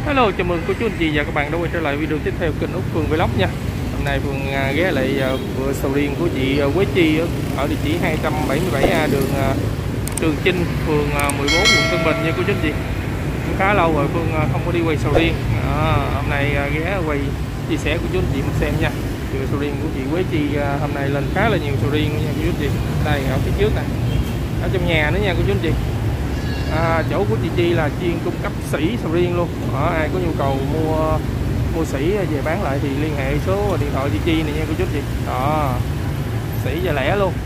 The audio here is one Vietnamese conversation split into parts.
Hello, chào mừng cô chú anh chị và các bạn đã quay trở lại video tiếp theo kênh Úc Phương Vlog nha. Hôm nay Phương ghé lại vựa sầu riêng của chị Quế Chi ở địa chỉ 277A đường Trường Chinh, phường 14, quận Tân Bình nha cô chú anh chị. Cũng khá lâu rồi Phương không có đi quay sầu riêng. Hôm nay ghé quay chia sẻ của chú anh chị mình xem nha. Vựa sầu riêng của chị Quế Chi hôm nay lên khá là nhiều sầu riêng nha cô chú anh chị. Đây ở phía trước này, ở trong nhà nữa nha cô chú anh chị. Chỗ của chị Chi là chuyên cung cấp sỉ sầu riêng luôn. Ai có nhu cầu mua sỉ về bán lại thì liên hệ số điện thoại chị Chi này nha cô chú chị. Đó, sỉ và lẻ luôn.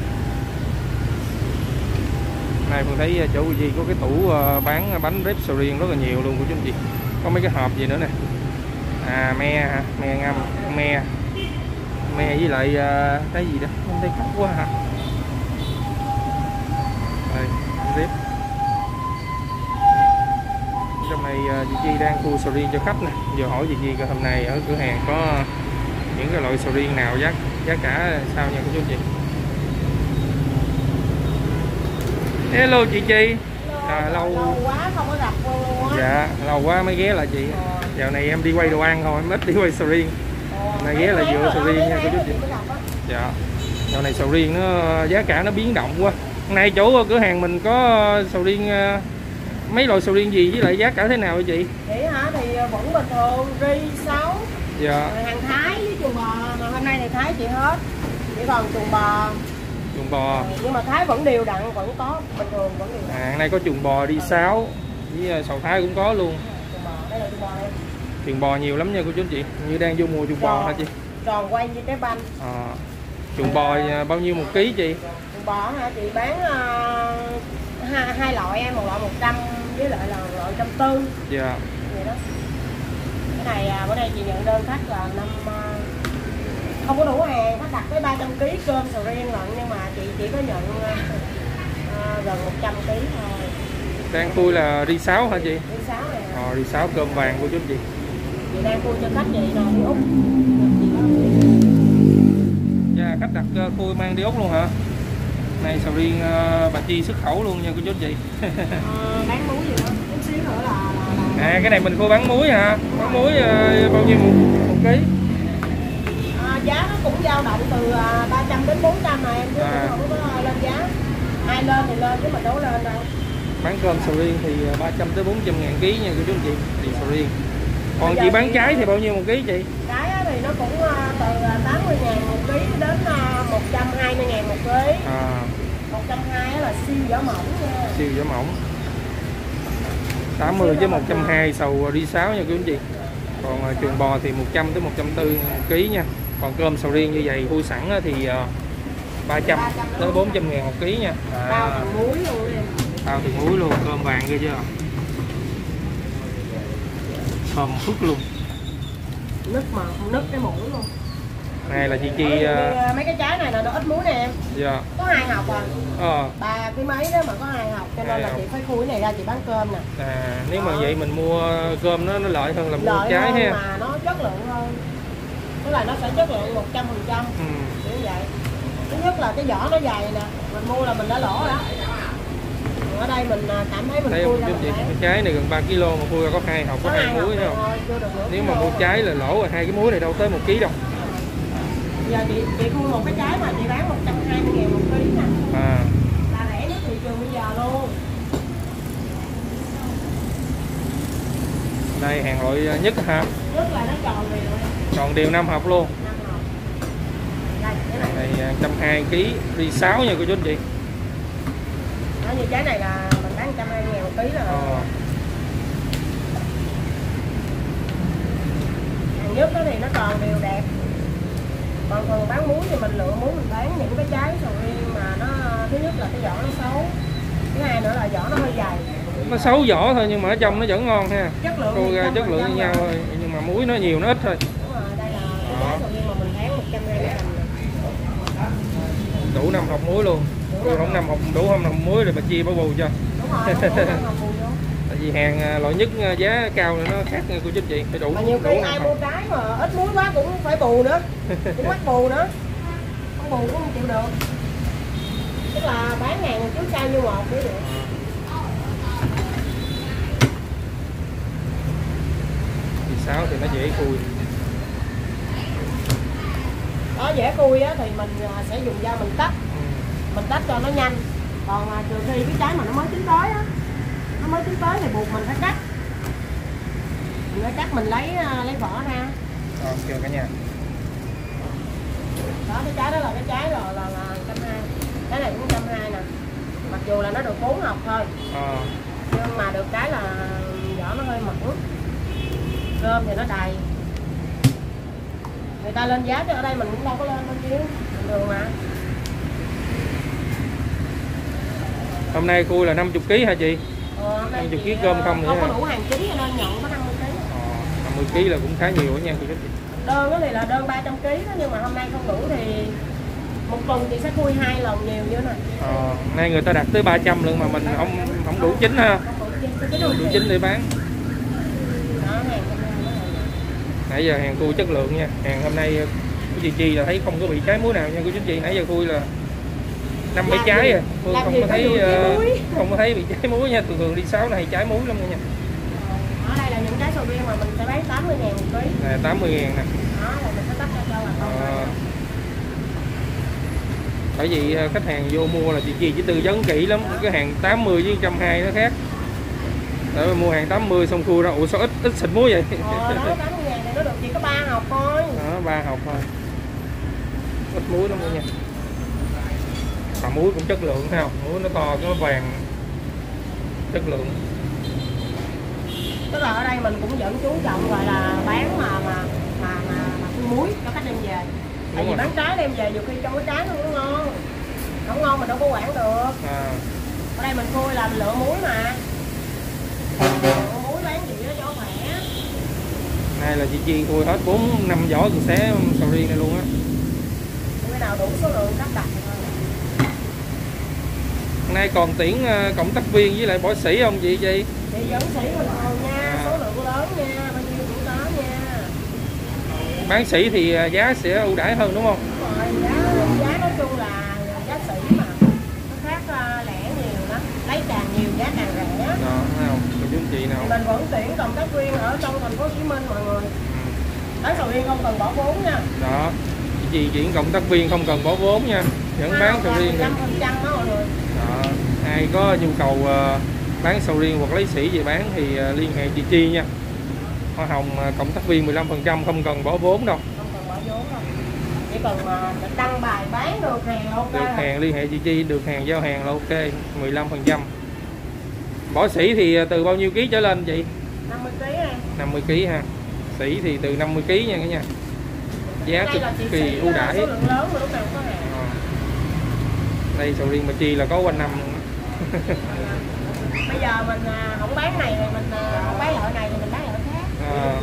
Này Phương thấy chỗ của Chi có cái tủ bán bánh rép sầu riêng rất là nhiều luôn cô chú chị. Có mấy cái hộp gì nữa nè. Me ngâm, me với lại cái gì đó không thấy cắt quá hả. Đây, rép. Trong này chị Chi đang thu sầu riêng cho khách nè. Giờ hỏi chị Chi coi hôm nay ở cửa hàng có những cái loại sầu riêng nào giá cả sao nha cô chú chị. Hello chị Chi. Lâu quá không có gặp luôn á. Dạ, lâu quá mới ghé lại chị. Dạo này em đi quay đồ ăn thôi, em ít đi quay sầu riêng. Nay ghé là dựa sầu riêng nha cô chú chị. Dạ. Dạo này sầu riêng nó giá cả nó biến động quá. Hôm nay chỗ cửa hàng mình có sầu riêng mấy loại sầu riêng gì với lại giá cả thế nào vậy chị? Vậy hả? Thì vẫn bình thường, ri 6. Dạ. Hàng Thái với chuồng bò, mà hôm nay thì Thái chị hết. Chỉ còn chuồng bò. Chuồng bò. Nhưng mà Thái vẫn đều đặn, vẫn có bình thường vẫn đều đặn. Hôm nay có chuồng bò đi 6 với sầu Thái cũng có luôn. Chuồng bò, đây là chuồng bò đây. Chuồng bò nhiều lắm nha cô chú chị. Như đang vô mùa chuồng bò hả chị? Tròn quay như trái banh. Chuồng bò bao nhiêu một ký chị? Chuồng bò hả? Chị bán hai loại em, một loại 100 với lại là loại 140. Dạ. Vậy đó. Cái này bữa nay chị nhận đơn khách là không có đủ hàng, khách đặt tới 300 kg cơm sầu riêng lận, nhưng mà chị chỉ có nhận gần 100 kg thôi. Đang khui là đi 6 hả chị? Đi 6 này. Đi 6 cơm vàng của chú chị. Chị đang khui cho khách vậy rồi đi Úc. Dạ, khách đặt khui mang đi Úc luôn hả? Này sầu riêng bà Chi xuất khẩu luôn nha cô chú chị. Bán muối gì đó, chút xíu nữa là cái này mình khui bán muối hả? Bán muối bao nhiêu một ký? Giá nó cũng dao động từ 300 đến 400 mà em, chứ không có lên giá. Ai lên thì lên chứ mình đâu lên đâu. Bán cơm sầu riêng thì 300 tới 400 ngàn ký nha cô chú chị. Thì sầu riêng. Còn chị bán trái thì bao nhiêu một ký chị? Trái thì nó cũng từ 80 ngàn một ký đến 120 ngàn một ký. 120 là siêu vỏ mỏng nha. Siêu vỏ mỏng. 80 với 120 sầu đi 6 nha quý anh chị. Còn chuồng bò thì 100 tới 140 kg nha. Còn cơm sầu riêng như vậy khui sẵn thì 300 tới 400 ngàn một ký nha. Bao từ muối luôn em. Bao từ muối luôn, cơm vàng ghê chưa? Thơm phức luôn. Nứt mà không nứt cái mũi luôn. Này là chị Chi mấy cái trái này là nó ít muối nè em. Dạ. Có 2 hộp à. 3 cái mấy đó mà có 2 hộp, cho nên là chị phải khui này ra chị bán cơm nè. Nếu mà vậy mình mua cơm nó lợi hơn là mua trái ha. Mà nó chất lượng hơn. Tức là nó sẽ chất lượng 100%. Kiểu vậy. Thứ nhất là cái vỏ nó dày nè, mình mua là mình đã lỗ đó. Ở đây mình cảm thấy mình khui ra cái trái này gần 3 kg mà khui ra có 2 hộp, có 2 muối thấy không? Nếu mà mua trái là lỗ rồi, 2 cái muối này đâu tới 1 kg đâu. Giờ chị khui một cái trái mà chị bán 120 ngàn một ký nè. Là rẻ nhất thị trường bây giờ luôn. Đây hàng loại nhất hả? Nhất là nó tròn đều rồi. Tròn đều 5 hộp luôn. 5 hộp. Đây, cái này 120 kg đi 6 nha cô chú anh chị. Đó, như trái này là mình bán 120 ngàn một ký là hàng nhất đó thì nó tròn đều đẹp. Còn thường bán muối thì mình lựa muối mình bán những cái trái sầu riêng mà nó thứ nhất là cái vỏ nó xấu, thứ hai nữa là vỏ nó hơi dày. Nó xấu vỏ thôi nhưng mà ở trong nó vẫn ngon ha. Chất lượng cô ra chất lượng như nhau thôi, nhưng mà muối nó nhiều nó ít thôi. Đúng rồi, đây là cái trái sầu riêng mà mình bán 120 đủ 5 hộp muối luôn. Không 5 hộp đủ không 5 muối thì bà Chi bảo bù cho. Đúng rồi, tại vì hàng loại nhất giá cao nó khác nha cô chú chị, phải đủ. Mà nhiều khi ai mua trái mà ít muối quá cũng phải bù nữa, cũng mắc bù nữa, không bù cũng không chịu được. Tức là bán hàng trước sau như một mới được. 6 thì nó dễ khui. Đó, dễ khui á thì mình sẽ dùng dao mình tách. Mình tách cho nó nhanh. Còn trừ khi cái trái mà nó mới chín tới á, nó mới chín tới thì buộc mình phải cắt. Mình phải cắt, mình lấy vỏ ra. Chưa cả nhà. Đó, cái trái đó là cái trái là 120. Cái này cũng 120 nè. Mặc dù là nó được 4 hộp thôi. Nhưng mà được cái là vỏ nó hơi mỏng. Cơm thì nó đầy. Người ta lên giá chứ ở đây mình cũng đâu có lên bao nhiêu. Bình thường mà. Hôm nay khui là 50 kg hả chị? 50 kg cơm không nữa. Không có đủ hàng chính cho nên nhận có 50 kg. 50 kg là cũng khá nhiều đó nha cô chú chị. Đơn thì là đơn 300 kg đó, nhưng mà hôm nay không đủ thì một tuần chị sẽ khui 2 lần nhiều như thế này. Nay người ta đặt tới 300 lượng mà mình không đủ chín ha. Đủ chín để bán. Đó, hàng nãy giờ hàng khui chất lượng nha. Hàng hôm nay của chị Chi là thấy không có bị trái muối nào nha cô chú chị. Nãy giờ khui là 5-7 trái à. Tôi không có thấy bị trái muối nha. Thường đi 6 này trái muối lắm nha. Ở đây là những trái sầu riêng mà mình sẽ bán 80.000 một ký. Nè 80.000 nè. Đó là mình sẽ tách ra cho bà con. Bởi vì khách hàng vô mua là chị Chi chỉ tư vấn kỹ lắm. Cái hàng 80 với 120 nó khác. Để mà mua hàng 80 xong khui ra ủa sao ít xịt muối vậy? Đó 80.000 thì nó được chỉ có 3 hộp thôi. Đó 3 hộp thôi. Ít muối lắm nha. Mà muối cũng chất lượng thấy không? Muối nó to nó vàng. Chất lượng. Tức là ở đây mình cũng vẫn chú trọng gọi là bán mà phun muối cho khách đem về. Tại vì bán trái đem về nhiều khi trong cái trái nó cũng ngon. Không ngon mình đâu có quản được. Ở đây mình khui là mình lựa muối mà. Lựa muối bán gì đó cho khỏe. Nay là chị Chi khui hết 4-5 vỏ từ xé sầu riêng này luôn á. Cái nào đủ số lượng khách đặt thôi. Nay còn tuyển cộng tác viên với lại võ sĩ không chị Chi? Chị vẫn sĩ bình thường nha, số lượng lớn nha, bao nhiêu cũng có nha. Bán sĩ thì giá sẽ ưu đãi hơn đúng không? Đúng rồi, giá nói chung là giá sĩ mà nó khác lẻ nhiều lắm, lấy càng nhiều giá càng rẻ. Đó, thấy không? Cô chú chị nào? Mình vẫn tuyển cộng tác viên ở trong thành phố Hồ Chí Minh mọi người. Bán sầu riêng không cần bỏ vốn nha. Đó, chị chuyển cộng tác viên không cần bỏ vốn nha, vẫn bán sầu riêng được. 15% đó mọi người. Đó, ai có nhu cầu bán sầu riêng hoặc lấy sỉ về bán thì liên hệ chị Chi nha. Hoa hồng cộng tác viên 15% không cần bỏ vốn đâu. Không cần bỏ vốn đâu. Chỉ cần đăng bài bán được hàng là ok. Được hàng liên hệ chị Chi, được hàng giao hàng là ok, 15%. Bỏ sỉ thì từ bao nhiêu ký trở lên chị? 50 kg này. 50 kg ha. Sỉ thì từ 50 kg nha cả nhà. Giá cực kỳ ưu đãi. Số lượng lớn mà lúc nào có hàng. Đây sầu riêng bà Chi là có quanh năm luôn. Bây giờ mình không bán này thì mình không bán loại này thì mình bán loại khác.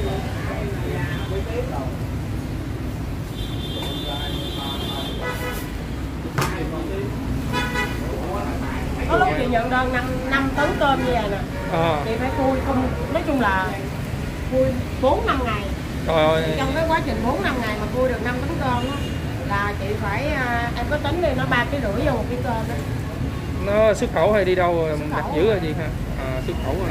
Có lúc chị nhận đơn 5 tấn cơm như vậy nè. Chị phải khui không, nói chung là khui 4-5 ngày. Trời ơi. Trong cái quá trình 4-5 ngày mà khui được 5 tấn cơm đó, là chị phải em có tính đi nó 3,5 kg vô một cái cơm đó. Nó xuất khẩu hay đi đâu đặt giữ hay gì ha? Xuất khẩu rồi.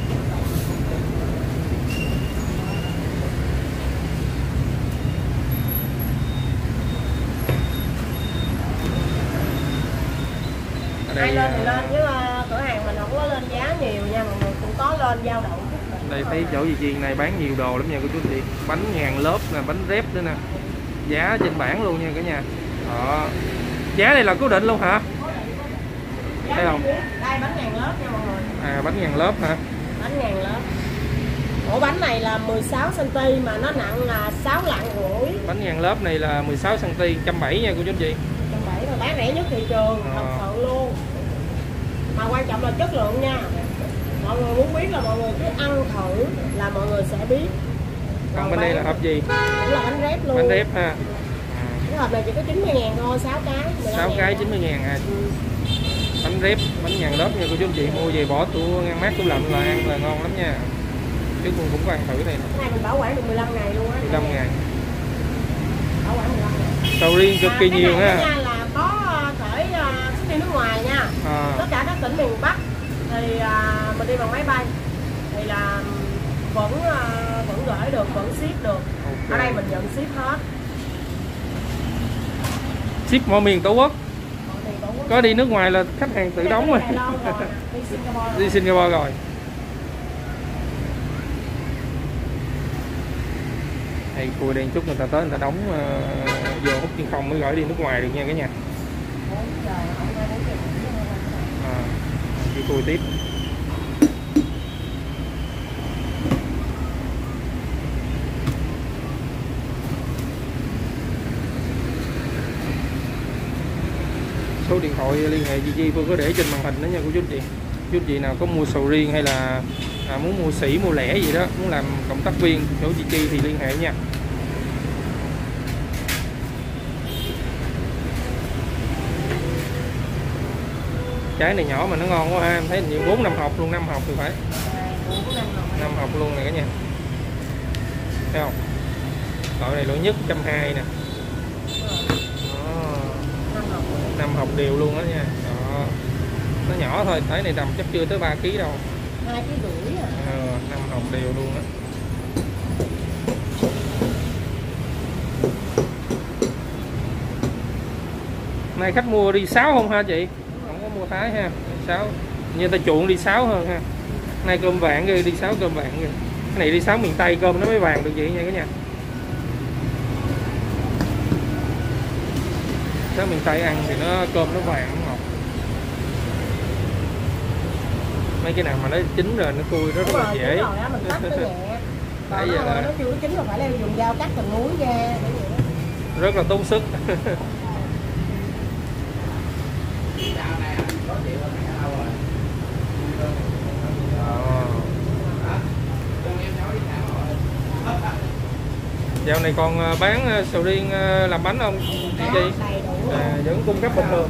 Ai lên thì lên chứ cửa hàng mình không có lên giá nhiều nha, mọi người cũng có lên dao động. Đây thấy chỗ gì Chi này bán nhiều đồ lắm nha cô chú chị. Bánh ngàn lớp nè, bánh rép nữa nè. Giá trên bảng luôn nha cả nhà. Đó. Giá này là cố định luôn hả? Thấy không? Đây bánh ngàn lớp nha mọi người. Bánh ngàn lớp hả? Bánh ngàn lớp. Ổ bánh này là 16 cm mà nó nặng là 6 lạng rưỡi. Bánh ngàn lớp này là 16 cm, 170 nha cô chú chị. 170 mà bán rẻ nhất thị trường, thật sự luôn. Mà quan trọng là chất lượng nha. Mọi người muốn biết là mọi người cứ ăn thử là mọi người sẽ biết. Còn bên đây là hộp gì? Cũng là bánh rép luôn. Bánh rép ha. Cái hộp này chỉ có 90.000 thôi, 6 cái. 6 cái 90.000 à. Bánh rép, bánh ngàn lớp nha cô chú chị, mua về bỏ tủ ngăn mát tủ lạnh là ăn là ngon lắm nha. Chứ cũng có ăn thử này. Cái này mình bảo quản được 15 ngày luôn á. 15 ngày. Bảo quản 15 ngày. Sầu riêng cực kỳ nhiều ha. Nha là có khởi xuất đi nước ngoài nha. Tất cả các tỉnh miền Bắc thì mình đi bằng máy bay thì là vẫn gửi được, vẫn ship được. Okay. Ở đây mình nhận ship hết. Ship mọi miền Tổ quốc. Có đi nước ngoài là khách hàng tự đóng rồi. Đi Singapore rồi. Đây cùi đèn chút người ta tới người ta đóng vô hút chân không mới gửi đi nước ngoài được nha cả nhà. Đi cùi tiếp. Số điện thoại liên hệ Gigi Phương có để trên màn hình đó nha cô chú anh chị. Chú anh chị nào có mua sầu riêng hay là muốn mua sỉ mua lẻ gì đó, muốn làm cộng tác viên chỗ Gigi thì liên hệ nha. Trái này nhỏ mà nó ngon quá ha, em thấy nhiều 4-5 hộp luôn, 5 hộp thì phải. 5 hộp luôn này cả nhà. Thấy không? Loại này loại nhất 120 nè. 5 hộp đều luôn đó nha. Đó. Nó nhỏ thôi, cái này tầm chắc chưa tới 3 kg đâu. 2,5 kg à. 5 hộp đều luôn á. Nay khách mua đi 6 không ha chị? Không có mua Thái ha. 6. Như ta chuộng đi 6 hơn ha. Nay cơm vàng đi 6 cơm vàng kìa. Cái này đi 6 miền Tây cơm nó mới vàng được vậy nha cả nhà. 6 miền Tây ăn thì nó cơm nó vàng nó ngọt. Mấy cái nào mà nó chín rồi nó cui rất là dễ. Rồi đó, mình cắt nó nhẹ. Còn nó chưa có chín là phải leo dùng dao cắt từng muối ra. Rất là tốn sức. Dạo này còn bán sầu riêng làm bánh không chị? Vẫn cung cấp bình thường.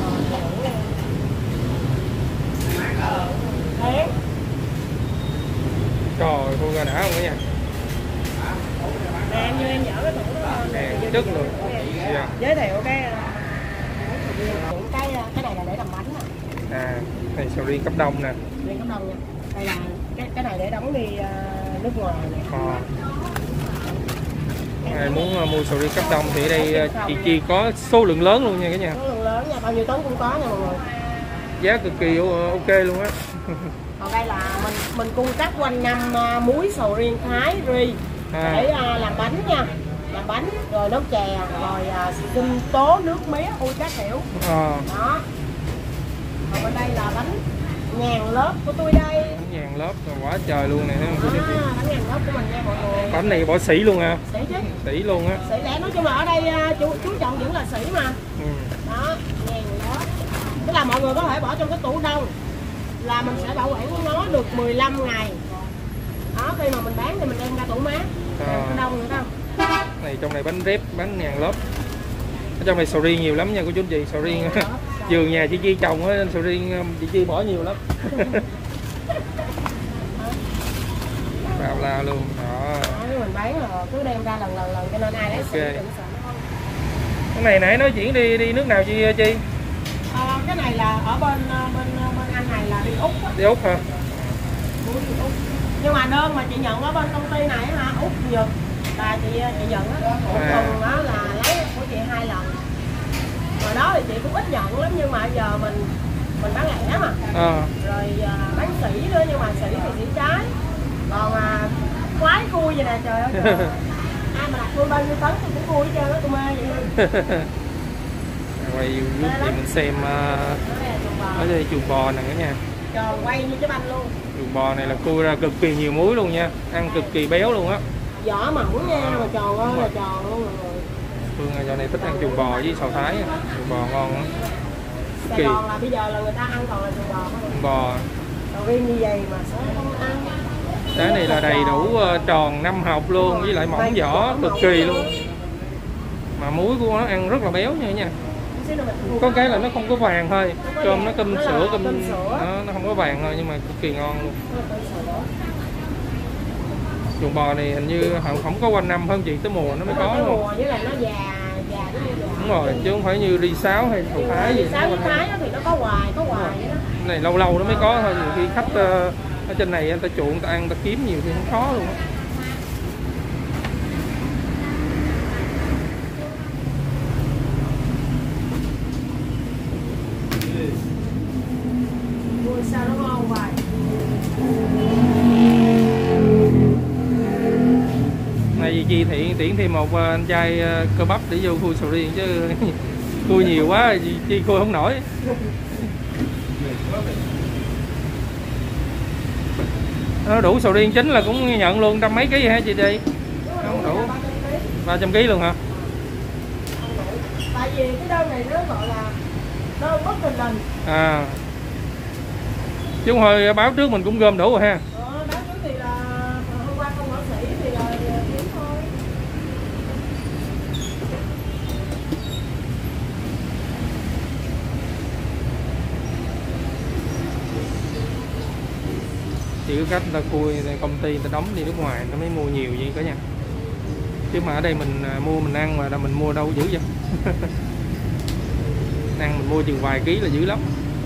Trời, cô ra đã không cả nhà? Nè, như em dở cái tủ đó. Nè, chất lượng. Dạ. Giới thiệu cái này là để làm bánh nè. Này sầu riêng cấp đông nè. Riêng cấp đông nha. Đây là cái này để đóng đi nước ngoài nè. Ai muốn mua sầu riêng cấp đông thì ở đây chị Chi có số lượng lớn luôn nha cả nhà. Số lượng lớn nha, bao nhiêu tấn cũng có nha mọi người. Giá cực kỳ ok luôn á. Còn đây là mình cung cấp quanh năm muối sầu riêng Thái ri để làm bánh nha, làm bánh rồi nấu chè rồi sinh tố nước mía ui các kiểu. Đó. Còn bên đây là bánh ngàn lớp của tôi đây. Bánh ngàn lớp rồi quá trời luôn này thấy không? Bánh ngàn lớp của mình nha mọi người. Bánh này bỏ sỉ luôn hả? Sỉ chứ. Sỉ luôn á. Sỉ lẻ, nói chung là ở đây chú trọng vẫn là sỉ mà. Đó, ngàn lớp. Tức là mọi người có thể bỏ trong cái tủ đông là mình sẽ bảo quản của nó được 15 ngày. Đó, khi mà mình bán thì mình đem ra tủ mát. Cái đông nữa không? Này trong này bánh rép, bánh ngàn lớp. Ở trong này sầu riêng nhiều lắm nha cô chú anh chị, sầu riêng vườn nhà chị Chi trồng á, sầu riêng chị Chi bỏ nhiều lắm. Bao la luôn. Đó. Mình bán là cứ đem ra lần cho nên ai lấy okay. Cái này nãy nói chuyển đi nước nào chị Chi? Cái này là ở bên anh này là đi Úc á. Đi Úc hả? Đi Úc. Nhưng mà đơn mà chị nhận ở bên công ty này hả, Úc Nhật là chị nhận á, một tuần đó là lấy của chị 2 lần. Hồi đó thì chị cũng ít nhận lắm nhưng mà giờ mình bán lẻ mà. Rồi bán sỉ nữa nhưng mà sỉ thì sỉ trái. Còn khoái cua vậy nè, trời ơi. Ai mà đặt nuôi bao nhiêu tấn thì cũng cua hết trơn á, tôi mê vậy. Quay YouTube thì mình xem ở đây chuồng bò nè cả nhà. Tròn quay như cái banh luôn. Chuồng bò này là cua ra cực kỳ nhiều muối luôn nha, ăn cực kỳ béo luôn á. Vỏ mỏng nha, mà tròn ơi là tròn luôn rồi. Phương giờ này thích ăn chuồng bò với sầu Thái, chuồng bò ngon lắm. Sài Gòn là bây giờ là người ta ăn toàn là chuồng bò không? Chuồng bò. Còn riêng như vậy mà sao không ăn? Cái này là đầy đủ tròn 5 hộp luôn với lại mỏng vỏ cực kỳ luôn. Mà muối của nó ăn rất là béo nha. Có cái là nó không có vàng thôi, cơm nó cơm sữa nó không có vàng thôi nhưng mà cực kỳ ngon luôn. Chuồng bò này hình như không có quanh năm hơn chị, tới mùa nó mới có luôn. Mùa với lại nó già. Đúng rồi, chứ không phải như ri sáo hay sầu Thái gì. Sáo với Thái thì nó có hoài vậy đó. Cái này lâu lâu nó mới có thôi, nhiều khi khách Ở trên này người ta chuộng, người ta ăn, người ta kiếm nhiều thì không khó luôn á. Sao nó ngon vậy? Này chị tiễn thêm một anh trai cơ bắp để vô khui sầu riêng chứ khui nhiều quá chi khui không nổi. Nó đủ sầu riêng chính là cũng nhận luôn trăm mấy ký hả chị đi? Không đủ 300 kg luôn hả? Tại vì cái đơn này nó gọi là đơn bất thình lình. À, chứ hồi báo trước mình cũng gom đủ rồi ha. Báo trước thì là hôm qua không họa sĩ thì là kiếm thôi. Chỉ có cách người ta khui, công ty người ta đóng đi nước ngoài nó mới mua nhiều vậy cả nhà. Chứ mà ở đây mình mua mình ăn mà mình mua đâu dữ vậy. Ăn mình mua chừng vài ký là dữ lắm.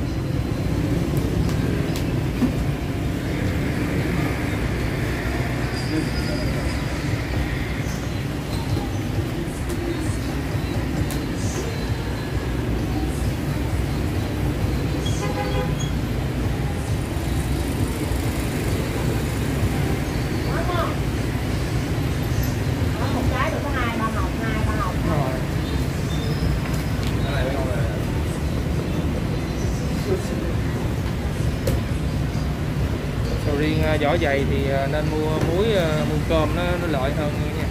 Một trái được có 2-3 hộp, 2-3 hộp. Rồi. Sầu riêng vỏ dày thì nên mua muối cơm nó lợi hơn nha.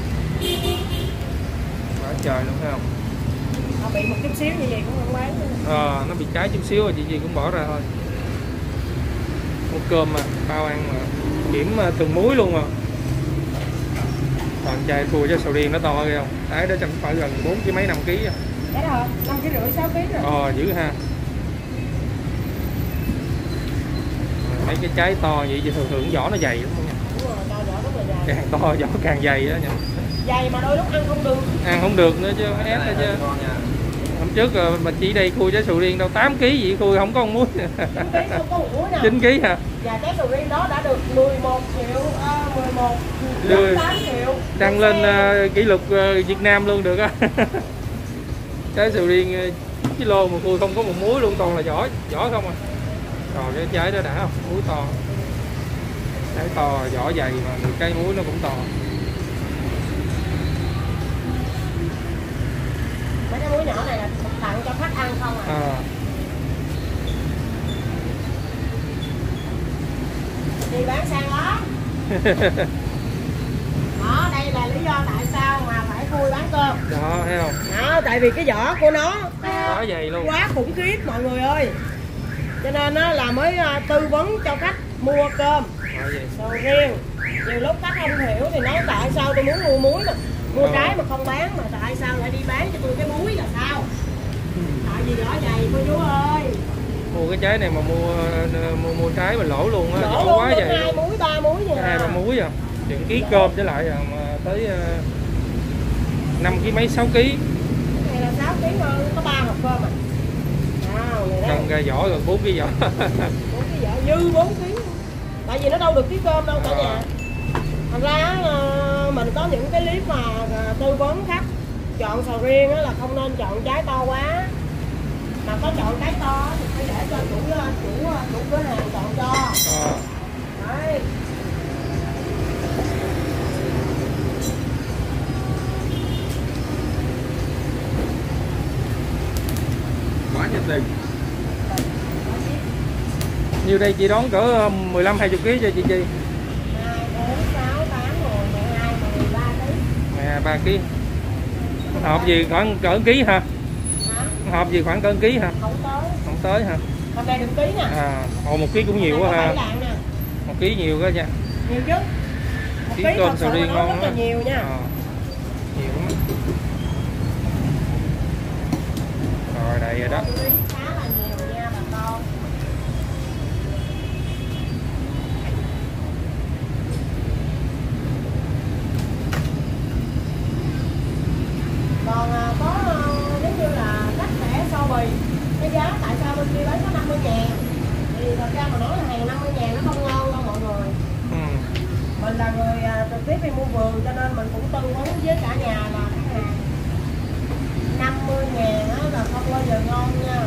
Quá trời luôn thấy không? Nó bị một chút xíu như vậy cũng không bán nữa. Nó bị trái chút xíu rồi chị gì cũng bỏ ra thôi. Mua cơm mà bao ăn mà kiểm từng muối luôn mà. Còn chai cua cho sầu riêng nó to ghê không? Đấy đó chắc phải gần 4 kg mấy 5 kg à. Đấy rồi, 5,5 kg 6 kg rồi. Dữ ha. Mấy cái trái to vậy thì thường vỏ nó dày lắm nha. Đúng rồi, to vỏ rất là dày. Càng to vỏ càng dày đó nha. Dày mà đôi lúc ăn không được. Ăn không được nữa chứ, ép nữa chứ. Hôm trước mà chỉ đây khui trái sầu riêng đâu 8 kg vậy khui không có con muối. 9 kg không có một muối nào. 9 kg hả? Và trái sầu riêng đó đã được 11 triệu, 11,8 triệu. Đăng lên kỷ lục Việt Nam luôn được á. Trái sầu riêng kilo mà khui không có một muối luôn, toàn là vỏ không à. Rồi cái trái đó đã không? Muối to. Trái to, vỏ dày mà cái muối nó cũng to. Mấy cái muối nhỏ này là tặng cho khách ăn không à. Đi bán sang đó. Đó, đây là lý do tại sao mà phải khui bán cơm. Đó, thấy không? Đó, tại vì cái vỏ của nó quá dày luôn, quá khủng khiếp mọi người ơi. Cho nên nó là mới tư vấn cho khách mua cơm sầu riêng. Nhiều lúc khách không hiểu thì nói tại sao tôi muốn mua muối mà mua trái mà không bán, mà tại sao lại đi bán cho tôi cái muối là sao? Tại vì vỏ dày cô chú ơi. Mua cái trái này mà mua trái mà lỗ luôn á, lỗ quá dày. 2 muối 3 muối vậy. 2-3 muối à. Chuyện ký cơm trở lại mà tới 5 kg mấy 6 kg. Cái này là 6 kg hơn, có 3 hộp cơm à. Cần ra vỏ gần 4 kg vỏ. 4 kg vỏ dư 4 kg. Tại vì nó đâu được ký cơm đâu cả nhà. Thành ra mình có những cái clip mà tư vấn khách chọn sầu riêng là không nên chọn trái to quá, mà có chọn trái to thì phải để cho chủ cửa hàng chọn cho. Đấy. Quá nhiệt tình. Nhiêu đây chị đón cỡ 15-20 kg cho chị Chi? 2, 4, 6, 8, 10, 12, 13 kg. 3 kg. Hộp gì khoảng cỡ ký hả? Hộp gì khoảng cỡ ký hả? Không tới hả? Hộp này được ký nè. 1 kg cũng nhiều quá ha. 1 kg nhiều quá nha. Nhiều chứ. 1 kg cơm sầu riêng ngon rất là nhiều nha. Nhiều lắm. Rồi đầy rồi đó. Khá là nhiều nha bà con. Còn có giống như là cách vẽ so bì. Cái giá tại sao bên kia bán có 50.000 thì thật ra mà nói là hàng 50.000 nó không ngon đâu mọi người. vì mua vườn cho nên mình cũng tư vấn với cả nhà là khách hàng 50.000 đó là không bao giờ ngon nha.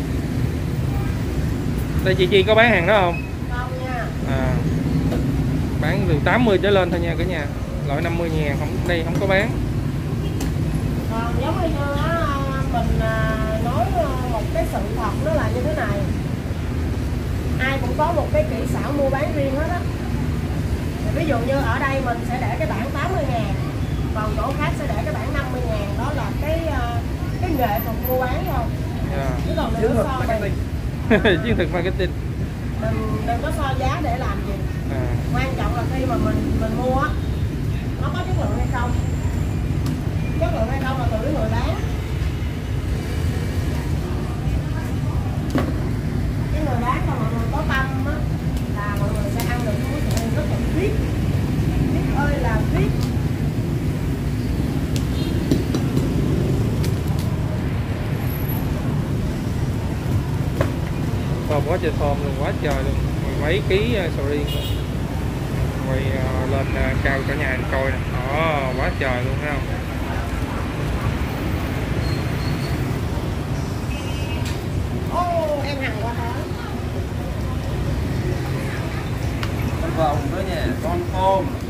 Đây chị Chi có bán hàng đó không? Không nha. À, bán từ 80 trở lên thôi nha cả nhà. Loại 50.000 không, đây không có bán. Còn giống như á, mình nói một cái sự thật nó là như thế này, ai cũng có một cái kỹ xảo mua bán riêng hết á. Ví dụ như ở đây mình sẽ để cái bảng 80.000, còn chỗ khác sẽ để cái bảng 50.000, đó là cái nghệ thuật mua bán thôi. Chứ còn đừng có so mình chiến thuật marketing. Mình đừng có so giá để làm gì. Quan trọng là khi mà mình mua á, nó có chất lượng hay không. Chất lượng hay không là từ cái người bán. Cái người bán mà mọi người có tâm á là mọi người sẽ ăn được cái món rất là VIP. VIP ơi là VIP. Thơm quá trời thơm luôn, quá trời luôn, mấy ký sầu riêng luôn. Quay lên cao cả nhà coi nè, đó quá trời luôn thấy không? Ô, em hằng quá hả? Vòng nữa nha, con tôm.